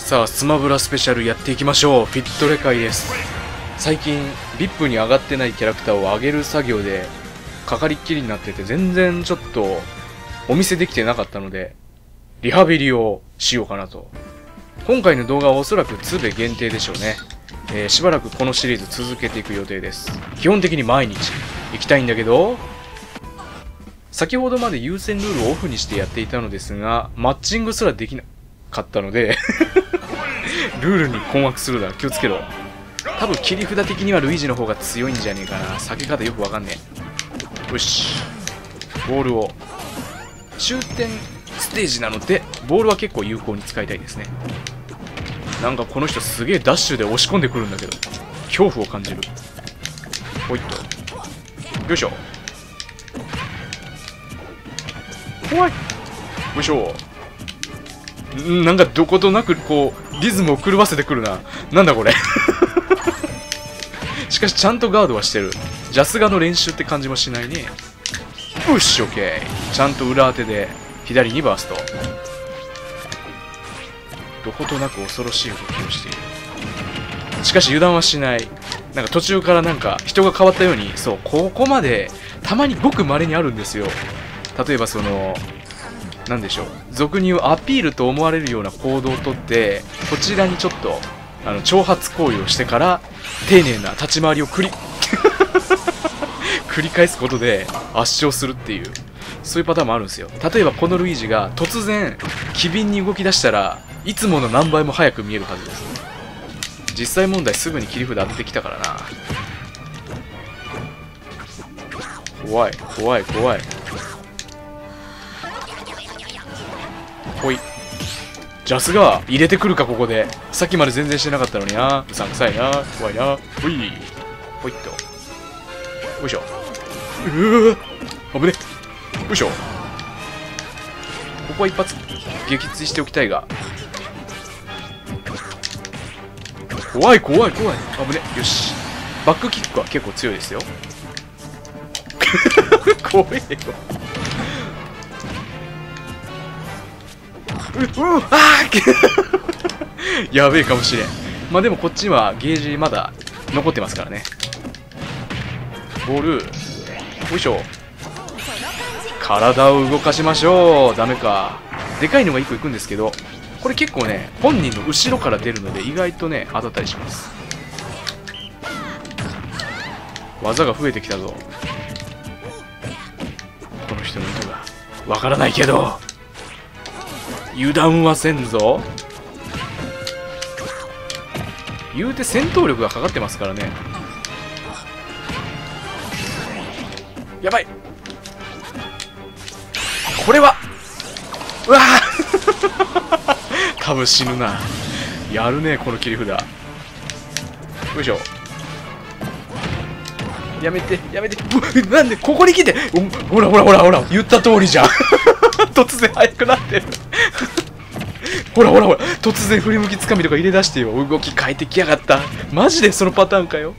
さあスマブラスペシャルやっていきましょう。フィットレ会です。最近 VIP に上がってないキャラクターを上げる作業でかかりっきりになってて、全然ちょっとお見せできてなかったのでリハビリをしようかなと。今回の動画はおそらくツベ限定でしょうね。しばらくこのシリーズ続けていく予定です。基本的に毎日行きたいんだけど、先ほどまで優先ルールをオフにしてやっていたのですが、マッチングすらできなかったのでルールに困惑するな。気をつけろ。多分切り札的にはルイージの方が強いんじゃねえかな。避け方よくわかんねえ。よし、ボールを終点ステージなのでボールは結構有効に使いたいですね。なんかこの人すげえダッシュで押し込んでくるんだけど恐怖を感じる。ほいっと、よいしょ。怖い。よいしょ。なんかどことなくこうリズムを狂わせてくるな。なんだこれしかしちゃんとガードはしてる。ジャスガの練習って感じもしないね。よし、オッケー。ちゃんと裏当てで左にバースト。どことなく恐ろしい動きをしている。しかし油断はしない。なんか途中からなんか人が変わったように、そう、ここまでたまにごく稀にあるんですよ。例えばそのなんでしょう、俗に言うアピールと思われるような行動をとってこちらにちょっと挑発行為をしてから丁寧な立ち回りを繰り返すことで圧勝するっていう、そういうパターンもあるんですよ。例えばこのルイージが突然機敏に動き出したらいつもの何倍も早く見えるはずです。実際問題すぐに切り札当ててきたからな。怖い怖い怖い。ほい。ジャスが入れてくるか。ここでさっきまで全然してなかったのにな。うさんくさいな。怖いな。ほいほいっと、よいしょ。危ね。よいしょ。ここは一発撃墜しておきたいが、怖い怖い怖い。危ね。よし、バックキックは結構強いですよ怖えよ。やべえかもしれん。まあでもこっちはゲージまだ残ってますからね。ボール、よいしょ。体を動かしましょう。ダメか。でかいのが1個いくんですけど、これ結構ね本人の後ろから出るので意外とね当たったりします。技が増えてきたぞ。この人の意図がわからないけど油断はせんぞ。言うて戦闘力がかかってますからね。やばい。これはうわ多分死ぬな。やるねこの切り札。よいしょ。やめてやめて。なんでここに来て。ほらほらほらほら、言った通りじゃん突然速くなってるほらほらほら、突然振り向きつかみとか入れ出してよ。動き変えてきやがった。マジでそのパターンかよ。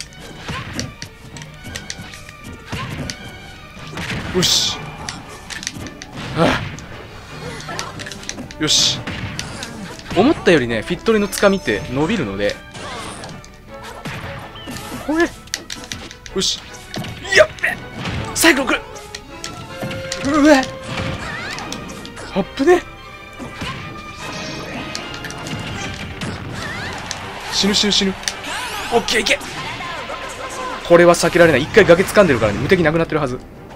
よし、はあ、よし。思ったよりねフィットリのつかみって伸びるので、これよし。やっべ、サイクロン来る。うわアップね。死ぬ死ぬ死ぬ。オッケーいけ。これは避けられない。一回崖掴んでるからね、無敵なくなってるはず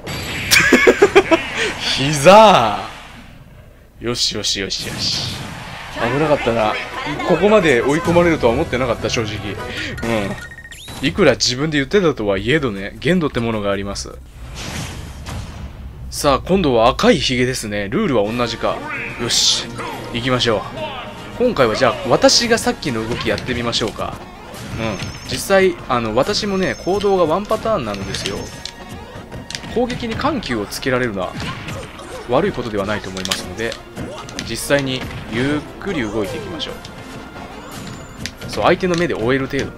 膝。よしよしよしよし。危なかったな。ここまで追い込まれるとは思ってなかった、正直。いくら自分で言ってたとはいえどね、限度ってものがあります。さあ今度は赤いヒゲですね。ルールは同じか。よし行きましょう。今回はじゃあ私がさっきの動きやってみましょうか。実際私もね行動がワンパターンなのですよ。攻撃に緩急をつけられるのは悪いことではないと思いますので、実際にゆっくり動いていきましょう。そう、相手の目で追える程度な。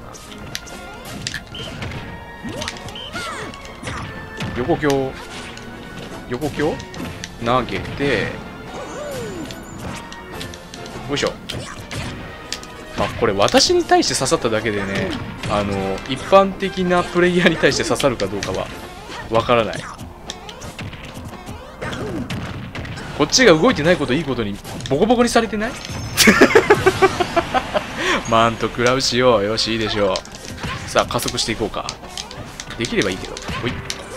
横強横強投げて、よいしょ。 まあこれ私に対して刺さっただけでね、一般的なプレイヤーに対して刺さるかどうかはわからない。こっちが動いてないこといいことにボコボコにされてないマント食らうしよう。よし、いいでしょう。さあ加速していこうか。できればいいけど。ほい。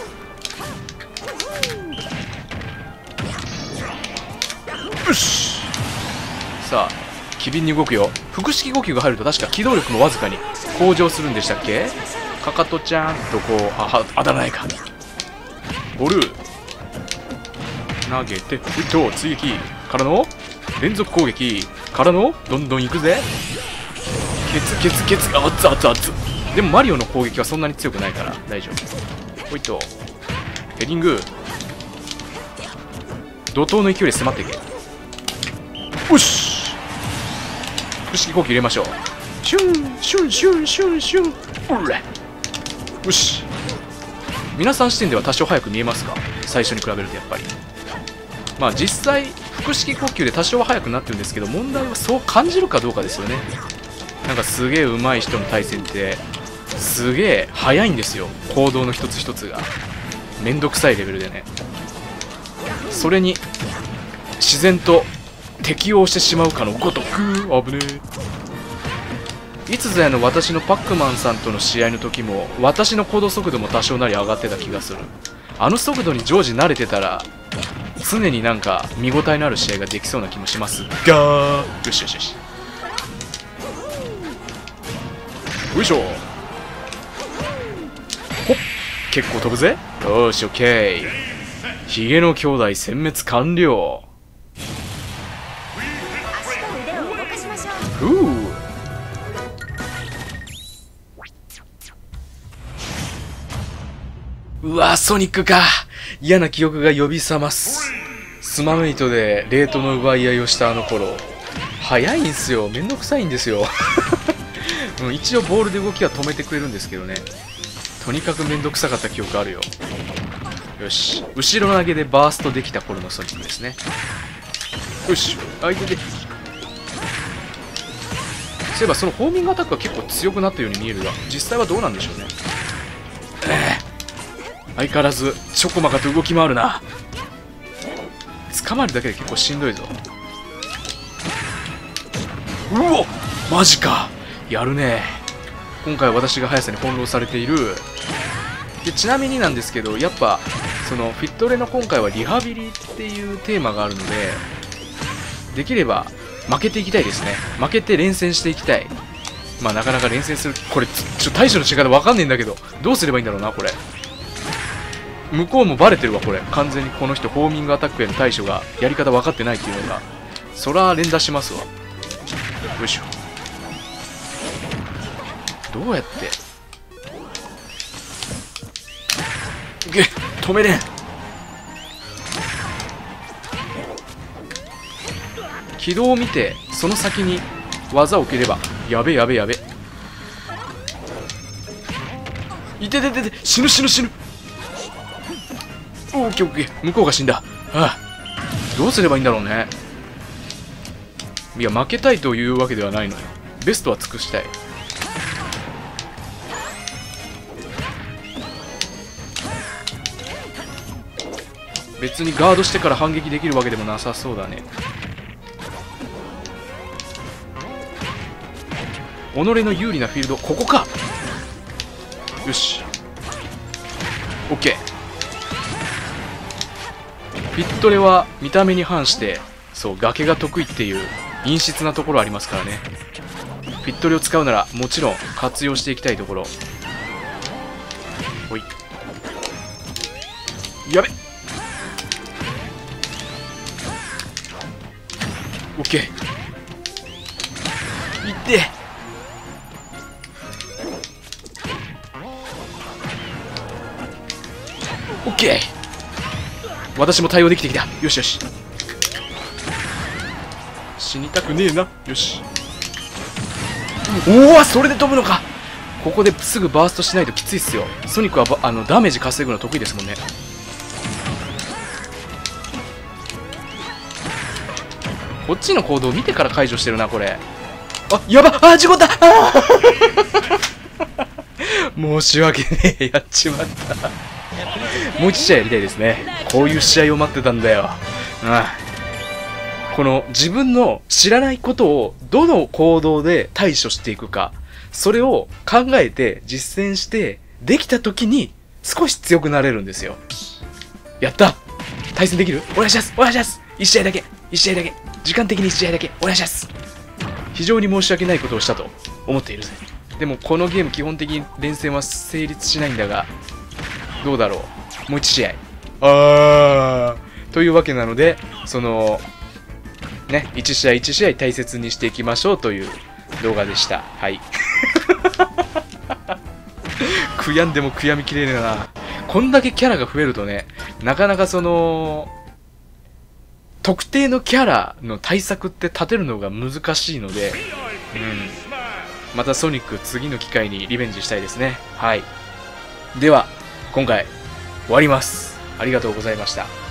よし。さあ機敏に動くよ。腹式呼吸が入ると確か機動力もわずかに向上するんでしたっけ。かかとちゃんとこう当たらないか。ボル投げて追撃からの連続攻撃からのどんどんいくぜ。ケツ熱でもマリオの攻撃はそんなに強くないから大丈夫。ほいとヘディング。怒涛の勢いで迫っていけ。よし、腹式呼吸入れましょう。シュンシュンシュンシュンシュン。おらよし。皆さん視点では多少早く見えますか、最初に比べると。やっぱりまあ実際腹式呼吸で多少は速くなってるんですけど、問題はそう感じるかどうかですよね。なんかすげえ上手い人の対戦ってすげえ速いんですよ。行動の一つ一つがめんどくさいレベルでね。それに自然と適応してしまうかのごとく。危ねえ。いつぞやの私のパックマンさんとの試合の時も私の行動速度も多少なり上がってた気がする。あの速度に常時慣れてたら常になんか見応えのある試合ができそうな気もしますが。よしよしよし。よいしょ。ほっ、結構飛ぶぜ。よし、オッケー。ヒゲの兄弟殲滅完了。うわ、ソニックか。嫌な記憶が呼び覚ます。スマメイトでレートの奪い合いをしたあの頃、早いんすよ。めんどくさいんですよ。一応ボールで動きは止めてくれるんですけどね、とにかくめんどくさかった記憶あるよ。よし、後ろ投げでバーストできた頃のソニックですね。よし、相手で。そういえばそのホーミングアタックは結構強くなったように見えるが、実際はどうなんでしょうね。相変わらずちょこまかと動き回るな。捕まえるだけで結構しんどいぞ。うお、マジか、やるね。今回私が速さに翻弄されている。でちなみになんですけど、やっぱそのフィットレの今回はリハビリっていうテーマがあるので、できれば負けていきたいですね。負けて連戦していきたい。まあなかなか連戦する、これ対処の仕方わかんねえんだけど、どうすればいいんだろうなこれ。向こうもバレてるわこれ。完全にこの人ホーミングアタックへの対処がやり方分かってないっていうのが。そら連打しますわ。よいしょ。どうやって止めれん。軌道を見てその先に技を受ければ。やべやべやべ。いてててて、死ぬ死ぬ死ぬ。オッケーオッケー、向こうが死んだ。ああ、どうすればいいんだろうね。いや負けたいというわけではないのよ。ベストは尽くしたい。別にガードしてから反撃できるわけでもなさそうだね。己の有利なフィールド、ここか。よし、オッケー。フィットレは見た目に反してそう崖が得意っていう陰湿なところありますからね。フィットレを使うならもちろん活用していきたいところ。ほい、やべ、オッケー。いってオッケー。私も対応できてきた。よしよし、死にたくねえな。よし、おお、それで飛ぶのか。ここですぐバーストしないときついっすよ。ソニックはダメージ稼ぐの得意ですもんね。こっちの行動を見てから解除してるなこれ。 あ、やばあ、事故った申し訳ねえ。やっちまった。もう一試合やりたいですね。こういう試合を待ってたんだよ。この自分の知らないことをどの行動で対処していくか、それを考えて実践してできた時に少し強くなれるんですよ。やった。対戦できる？お願いします。お願いします。一試合だけ。一試合だけ。時間的に一試合だけ。お願いします。非常に申し訳ないことをしたと思っているぜ。でもこのゲーム基本的に連戦は成立しないんだが、どうだろう。もう一試合。というわけなので、ね、一試合一試合大切にしていきましょうという動画でした。はい。悔やんでも悔やみきれねえな。こんだけキャラが増えるとね、なかなか特定のキャラの対策って立てるのが難しいので、またソニック次の機会にリベンジしたいですね。はい。では、今回終わります。ありがとうございました。